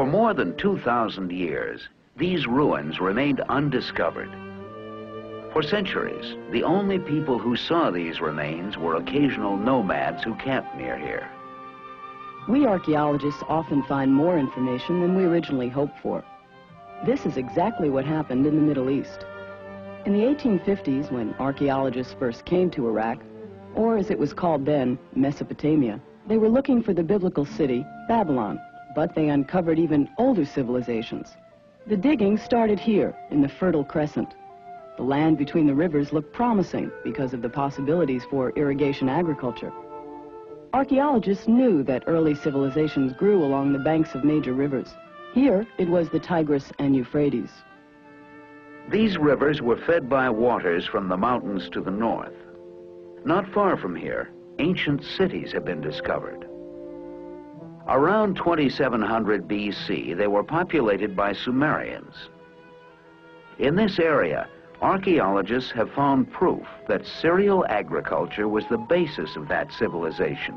For more than 2,000 years, these ruins remained undiscovered. For centuries, the only people who saw these remains were occasional nomads who camped near here. We archaeologists often find more information than we originally hoped for. This is exactly what happened in the Middle East. In the 1850s, when archaeologists first came to Iraq, or as it was called then, Mesopotamia, they were looking for the biblical city, Babylon, but they uncovered even older civilizations. The digging started here, in the Fertile Crescent. The land between the rivers looked promising because of the possibilities for irrigation agriculture. Archaeologists knew that early civilizations grew along the banks of major rivers. Here, it was the Tigris and Euphrates. These rivers were fed by waters from the mountains to the north. Not far from here, ancient cities have been discovered. Around 2700 BC, they were populated by Sumerians. In this area, archaeologists have found proof that cereal agriculture was the basis of that civilization.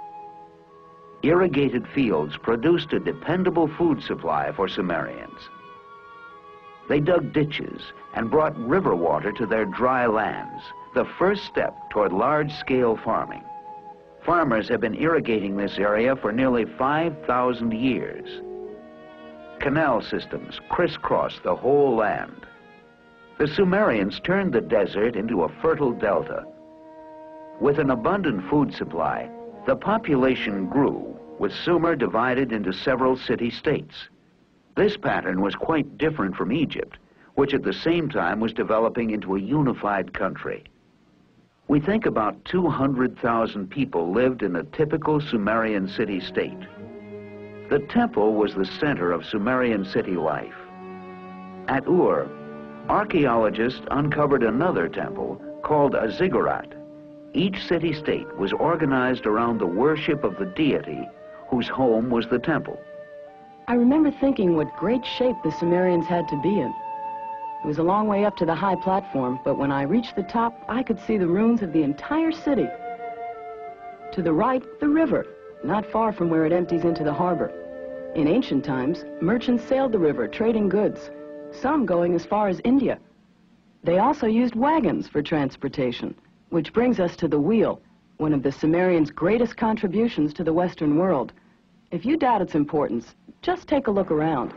Irrigated fields produced a dependable food supply for Sumerians. They dug ditches and brought river water to their dry lands, the first step toward large-scale farming. Farmers have been irrigating this area for nearly 5,000 years. Canal systems crisscross the whole land. The Sumerians turned the desert into a fertile delta. With an abundant food supply, the population grew, with Sumer divided into several city-states. This pattern was quite different from Egypt, which at the same time was developing into a unified country. We think about 200,000 people lived in a typical Sumerian city-state. The temple was the center of Sumerian city life. At Ur, archaeologists uncovered another temple called a ziggurat. Each city-state was organized around the worship of the deity whose home was the temple. I remember thinking what great shape the Sumerians had to be in. It was a long way up to the high platform, but when I reached the top, I could see the ruins of the entire city. To the right, the river, not far from where it empties into the harbor. In ancient times, merchants sailed the river, trading goods, some going as far as India. They also used wagons for transportation, which brings us to the wheel, one of the Sumerians' greatest contributions to the Western world. If you doubt its importance, just take a look around.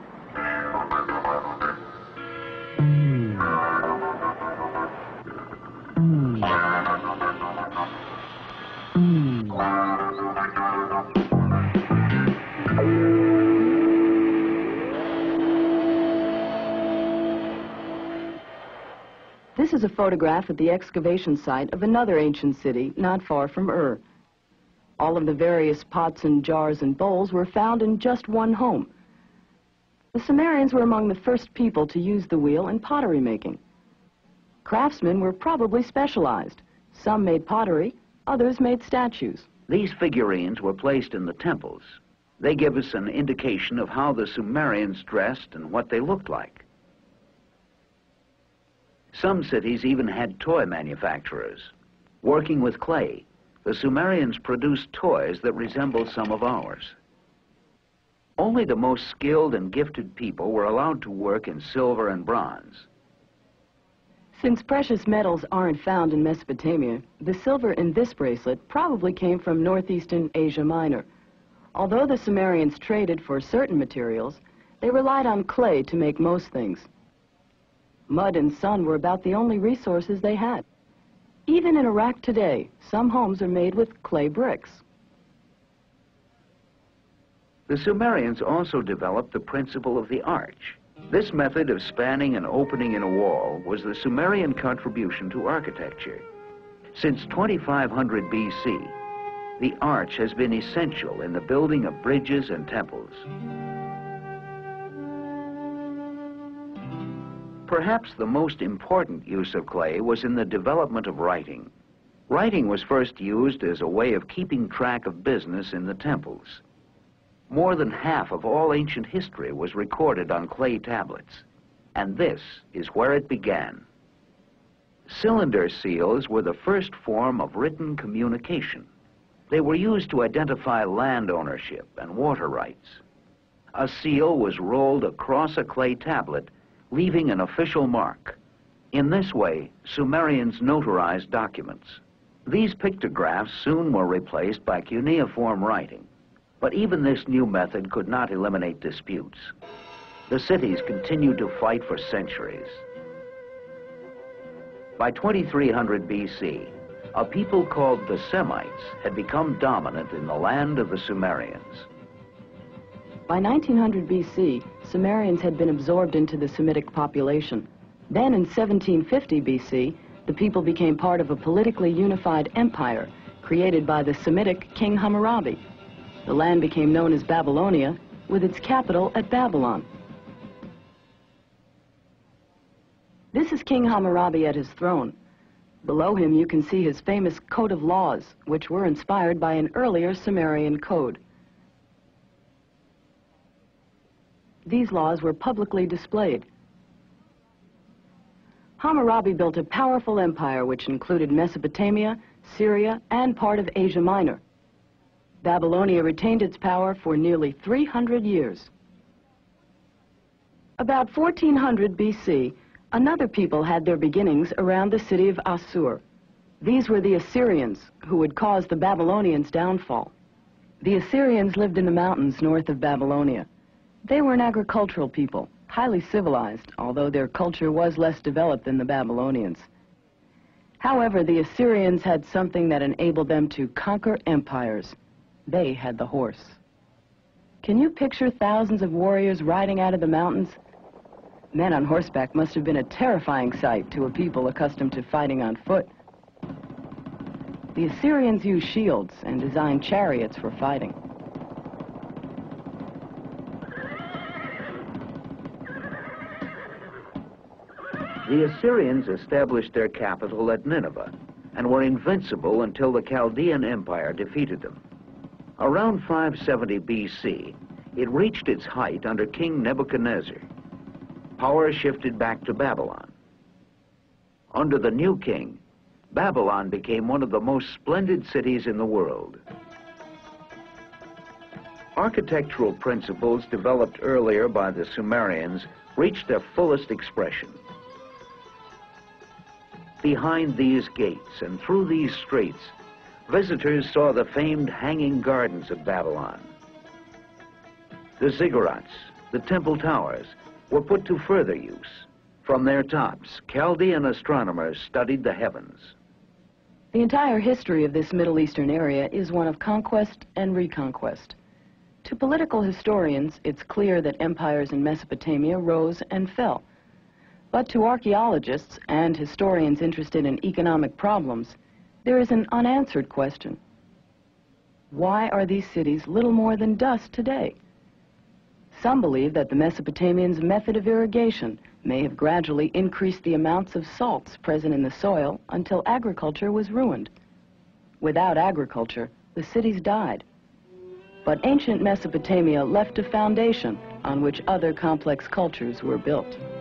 This is a photograph at the excavation site of another ancient city not far from Ur. All of the various pots and jars and bowls were found in just one home. The Sumerians were among the first people to use the wheel in pottery making. Craftsmen were probably specialized. Some made pottery, others made statues. These figurines were placed in the temples. They give us an indication of how the Sumerians dressed and what they looked like. Some cities even had toy manufacturers. Working with clay, the Sumerians produced toys that resemble some of ours. Only the most skilled and gifted people were allowed to work in silver and bronze. Since precious metals aren't found in Mesopotamia, the silver in this bracelet probably came from northeastern Asia Minor. Although the Sumerians traded for certain materials, they relied on clay to make most things. Mud and sun were about the only resources they had. Even in Iraq today, some homes are made with clay bricks. The Sumerians also developed the principle of the arch. This method of spanning and opening in a wall was the Sumerian contribution to architecture. Since 2500 BC, the arch has been essential in the building of bridges and temples. Perhaps the most important use of clay was in the development of writing. Writing was first used as a way of keeping track of business in the temples. More than half of all ancient history was recorded on clay tablets, and this is where it began. Cylinder seals were the first form of written communication. They were used to identify land ownership and water rights. A seal was rolled across a clay tablet, leaving an official mark. In this way, Sumerians notarized documents. These pictographs soon were replaced by cuneiform writing. But even this new method could not eliminate disputes. The cities continued to fight for centuries. By 2300 BC, a people called the Semites had become dominant in the land of the Sumerians. By 1900 BC, Sumerians had been absorbed into the Semitic population. Then in 1750 BC, the people became part of a politically unified empire created by the Semitic King Hammurabi. The land became known as Babylonia, with its capital at Babylon. This is King Hammurabi at his throne. Below him you can see his famous Code of Laws, which were inspired by an earlier Sumerian code. These laws were publicly displayed. Hammurabi built a powerful empire which included Mesopotamia, Syria, and part of Asia Minor. Babylonia retained its power for nearly 300 years. About 1400 BC, another people had their beginnings around the city of Assur. These were the Assyrians, who would cause the Babylonians' downfall. The Assyrians lived in the mountains north of Babylonia. They were an agricultural people, highly civilized, although their culture was less developed than the Babylonians. However, the Assyrians had something that enabled them to conquer empires. They had the horse. Can you picture thousands of warriors riding out of the mountains? Men on horseback must have been a terrifying sight to a people accustomed to fighting on foot. The Assyrians used shields and designed chariots for fighting. The Assyrians established their capital at Nineveh and were invincible until the Chaldean Empire defeated them. Around 570 BC, it reached its height under King Nebuchadnezzar. Power shifted back to Babylon. Under the new king, Babylon became one of the most splendid cities in the world. Architectural principles developed earlier by the Sumerians reached their fullest expression. Behind these gates and through these streets, visitors saw the famed Hanging Gardens of Babylon. The ziggurats, the temple towers, were put to further use. From their tops, Chaldean astronomers studied the heavens. The entire history of this Middle Eastern area is one of conquest and reconquest. To political historians, it's clear that empires in Mesopotamia rose and fell. But to archaeologists and historians interested in economic problems, there is an unanswered question. Why are these cities little more than dust today? Some believe that the Mesopotamians' method of irrigation may have gradually increased the amounts of salts present in the soil until agriculture was ruined. Without agriculture, the cities died. But ancient Mesopotamia left a foundation on which other complex cultures were built.